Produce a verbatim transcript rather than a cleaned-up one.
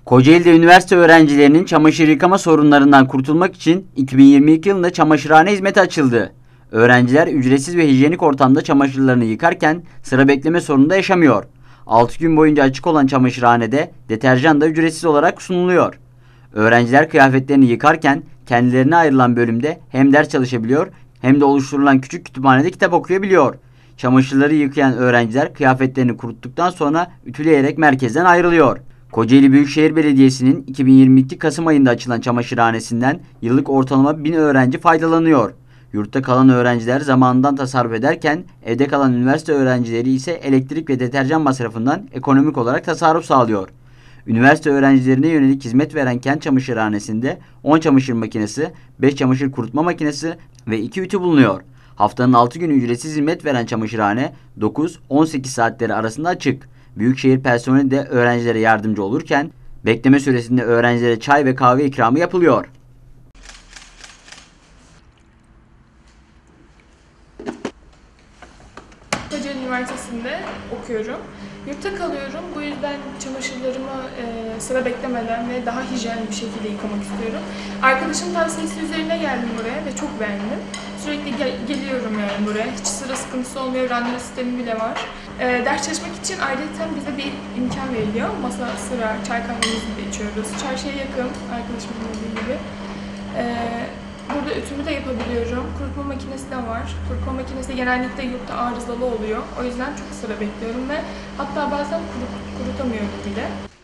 Kocaeli'de üniversite öğrencilerinin çamaşır yıkama sorunlarından kurtulmak için iki bin yirmi iki yılında çamaşırhane hizmeti açıldı. Öğrenciler ücretsiz ve hijyenik ortamda çamaşırlarını yıkarken sıra bekleme sorunu da yaşamıyor. altı gün boyunca açık olan çamaşırhanede deterjan da ücretsiz olarak sunuluyor. Öğrenciler kıyafetlerini yıkarken kendilerine ayrılan bölümde hem ders çalışabiliyor hem de oluşturulan küçük kütüphanede kitap okuyabiliyor. Çamaşırları yıkayan öğrenciler kıyafetlerini kuruttuktan sonra ütüleyerek merkezden ayrılıyor. Kocaeli Büyükşehir Belediyesi'nin iki bin yirmi iki Kasım ayında açılan çamaşırhanesinden yıllık ortalama bin öğrenci faydalanıyor. Yurtta kalan öğrenciler zamanından tasarruf ederken evde kalan üniversite öğrencileri ise elektrik ve deterjan masrafından ekonomik olarak tasarruf sağlıyor. Üniversite öğrencilerine yönelik hizmet veren Kent Çamaşırhanesi'nde on çamaşır makinesi, beş çamaşır kurutma makinesi ve iki ütü bulunuyor. Haftanın altı günü ücretsiz hizmet veren çamaşırhane dokuz on sekiz saatleri arasında açık. Büyükşehir personeli de öğrencilere yardımcı olurken bekleme süresinde öğrencilere çay ve kahve ikramı yapılıyor. Kocaeli Üniversitesi'nde okuyorum. Yurtta kalıyorum. Bu yüzden çamaşırlarımı e, sıra beklemeden ve daha hijyen bir şekilde yıkamak istiyorum. Arkadaşım tavsiyesi üzerine geldim buraya ve çok beğendim. Sürekli gel geliyorum yani buraya. Hiç sıra sıkıntısı olmuyor. Randevu sistemi bile var. E, ders çalışmak için ayrıca bize bir imkan veriliyor. Masa, sıra, çay kahvemizi de içiyoruz. Çarşıya yakın, arkadaşımın dediği gibi. E, Burada ütümü de yapabiliyorum. Kurutma makinesi de var. Kurutma makinesi genellikle yurtta arızalı oluyor. O yüzden çok sıra bekliyorum ve hatta bazen kurut, kurutamıyorum bile.